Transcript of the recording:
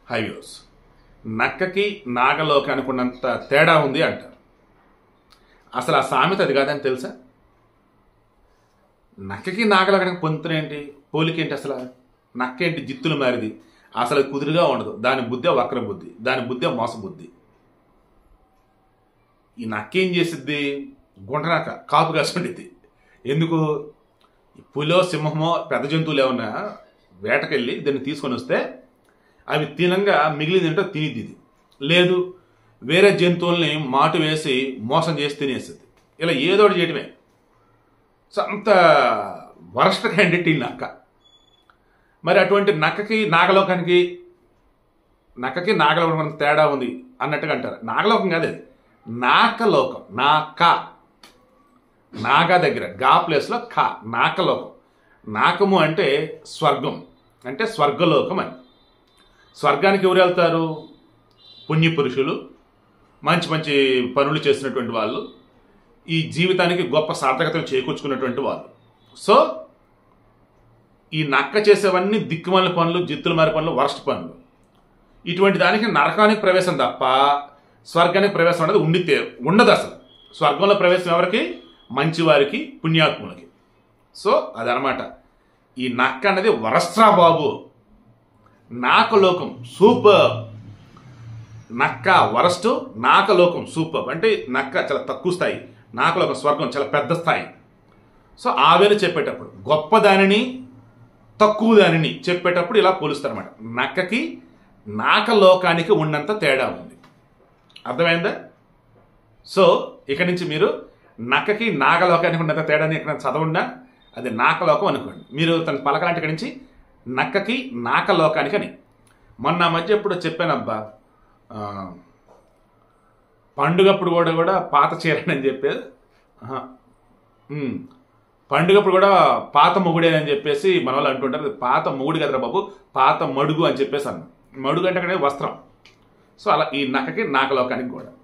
హైవ్యూస్ నక్కకి నాగలోకానికి ఉన్నంత తేడా ఉంది అంటారు. అసలు ఆ సామెత అది కాదని తెలుసా? నక్కకి నాగలోకానికి పొందుతునేంటి, పోలికేంటి? అసలు నక్క ఏంటి జిత్తులు మారిది, అసలు కుదురుగా ఉండదు. దాని బుద్ధే వక్ర బుద్ధి, దాని బుద్ధే మోస బుద్ధి. ఈ నక్క ఏం చేసిద్ది? గుంటనక్క కాపు కాసుండిద్ది. ఎందుకు? పులో సింహమో పెద్ద జంతువులు ఏమన్నా వేటకెళ్ళి దీన్ని తీసుకొని వస్తే అవి తినంగా మిగిలింది ఏంటో తినిద్ది. లేదు వేరే జంతువుల్ని మాటు వేసి మోసం చేసి తినేస్తుంది. ఇలా ఏదోటి చేయటమే. సో అంత వరస్ట్ క్యాండిడేట్ ఈ నక్క. మరి అటువంటి నక్కకి నాగలోకానికి తేడా ఉంది అన్నట్టుగా అంటారు. నాగలోకం కాదు అది, నాకలోకం. నాగా దగ్గర గా ప్లేస్లో కా, నాకలోకం. నాకము అంటే స్వర్గం, అంటే స్వర్గలోకం అని. స్వర్గానికి ఎవరు వెళ్తారు? పుణ్యపురుషులు, మంచి మంచి పనులు చేసినటువంటి వాళ్ళు, ఈ జీవితానికి గొప్ప సార్థకతను చేకూర్చుకున్నటువంటి వాళ్ళు. సో ఈ నక్క చేసేవన్నీ దిక్కుమాలిన పనులు, జిత్తులు మారి పనులు, వరస్ట్ పనులు. ఇటువంటి దానికి నరకానికి ప్రవేశం తప్ప స్వర్గానికి ప్రవేశం అనేది ఉండదు. అసలు స్వర్గంలో ప్రవేశం ఎవరికి? మంచివారికి, పుణ్యాత్ములకి. సో అదనమాట. ఈ నక్క అనేది వరస్ట్రా బాబు. నాకలోకం సూపర్. నక్క వరస్ట్, నాకలోకం సూపర్. అంటే నక్క చాలా తక్కువ స్థాయి, నాకలోకం స్వర్గం చాలా పెద్ద స్థాయి. సో ఆ వేళ చెప్పేటప్పుడు గొప్ప దానిని తక్కువ దానిని చెప్పేటప్పుడు ఇలా పోలుస్తారన్నమాట. నక్కకి నాకలోకానికి ఉన్నంత తేడా ఉంది. అర్థమైందా? సో ఇక నుంచి మీరు నక్కకి నాగలోకానికి ఉన్నంత తేడాని ఇక్కడ చదవకుండా అది నాకలోకం అనుకోండి. మీరు తన పలకలాంటి ఇక్కడి నుంచి నక్కకి నాకలోకానికి అని. మొన్న మధ్య ఎప్పుడు చెప్పానబ్బా, పండుగప్పుడు కూడా పాత చీరని చెప్పేది, పండుగప్పుడు కూడా పాత మొగుడేనని చెప్పేసి మన వాళ్ళు అంటుంటారు. పాత మొగుడు కదరా బాబు, పాత మడుగు అని చెప్పేసి అన్న. మడుగు అంటే అక్కడ వస్త్రం. సో అలా ఈ నక్కకి నాకలోకానికి కూడా